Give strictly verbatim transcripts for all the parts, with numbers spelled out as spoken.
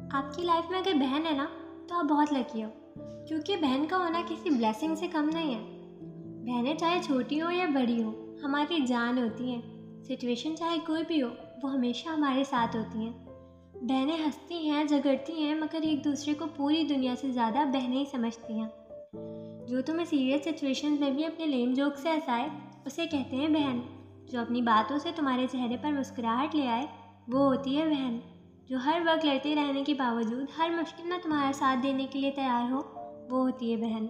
आपकी लाइफ में अगर बहन है ना तो आप बहुत लकी हो, क्योंकि बहन का होना किसी ब्लेसिंग से कम नहीं है। बहनें चाहे छोटी हो या बड़ी हो हमारी जान होती हैं। सिचुएशन चाहे कोई भी हो वो हमेशा हमारे साथ होती हैं। बहनें हंसती हैं, झगड़ती हैं, मगर एक दूसरे को पूरी दुनिया से ज़्यादा बहनें ही समझती हैं। जो तुम्हें सीरियस सिचुएशन में भी अपने लेम जोक से हंसाए उसे कहते हैं बहन। जो अपनी बातों से तुम्हारे चेहरे पर मुस्कुराहट ले आए वो होती है बहन। जो हर वक्त लड़ते रहने के बावजूद हर मुश्किल में तुम्हारा साथ देने के लिए तैयार हो वो होती है बहन।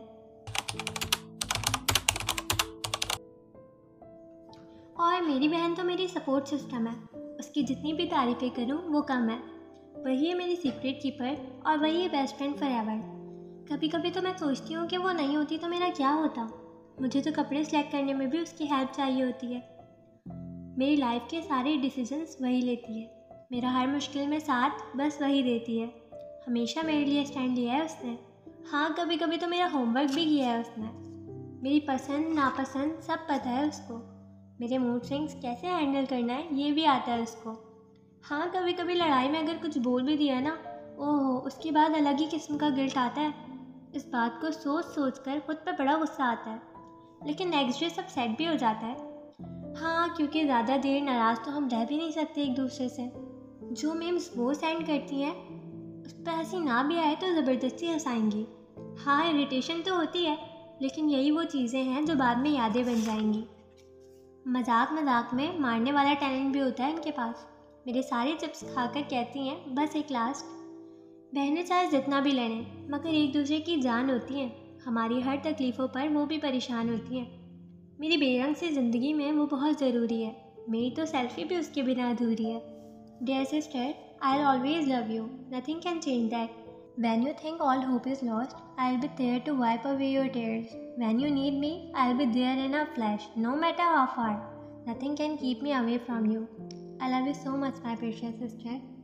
और मेरी बहन तो मेरी सपोर्ट सिस्टम है। उसकी जितनी भी तारीफ़ें करूँ वो कम है। वही है मेरी सीक्रेट कीपर और वही है बेस्ट फ्रेंड फॉर एवर। कभी कभी तो मैं सोचती हूँ कि वो नहीं होती तो मेरा क्या होता। मुझे तो कपड़े सेलेक्ट करने में भी उसकी हेल्प चाहिए होती है। मेरी लाइफ के सारे डिसीजंस वही लेती है। मेरा हर मुश्किल में साथ बस वही देती है। हमेशा मेरे लिए स्टैंड लिया है उसने। हाँ, कभी कभी तो मेरा होमवर्क भी किया है उसने। मेरी पसंद नापसंद सब पता है उसको। मेरे मूड स्विंग्स कैसे हैंडल करना है ये भी आता है उसको। हाँ, कभी कभी लड़ाई में अगर कुछ बोल भी दिया ना, ओहो, उसके बाद अलग ही किस्म का गिल्ट आता है। इस बात को सोच सोच कर खुद पर बड़ा गुस्सा आता है, लेकिन नेक्स्ट डे सब सेट भी हो जाता है। हाँ, क्योंकि ज़्यादा देर नाराज़ तो हम रह भी नहीं सकते एक दूसरे से। जो मीम्स वो सेंड करती हैं उस पर हंसी ना भी आए तो ज़बरदस्ती हंसाएंगी। हाँ, इरिटेशन तो होती है, लेकिन यही वो चीज़ें हैं जो बाद में यादें बन जाएंगी। मजाक मजाक में मारने वाला टैलेंट भी होता है इनके पास। मेरे सारे चिप्स खाकर कहती हैं बस एक लास्ट। बहनें चाहे जितना भी लड़ें मगर एक दूसरे की जान होती हैं। हमारी हर तकलीफ़ों पर वो भी परेशान होती हैं। मेरी बेरंग सी ज़िंदगी में वो बहुत ज़रूरी है। मेरी तो सेल्फी भी उसके बिना अधूरी है। Dear sister, I'll always love you. Nothing can change that. When you think all hope is lost, I'll be there to wipe away your tears. When you need me, I'll be there in a flash, no matter how far. Nothing can keep me away from you. I love you so much, my precious sister.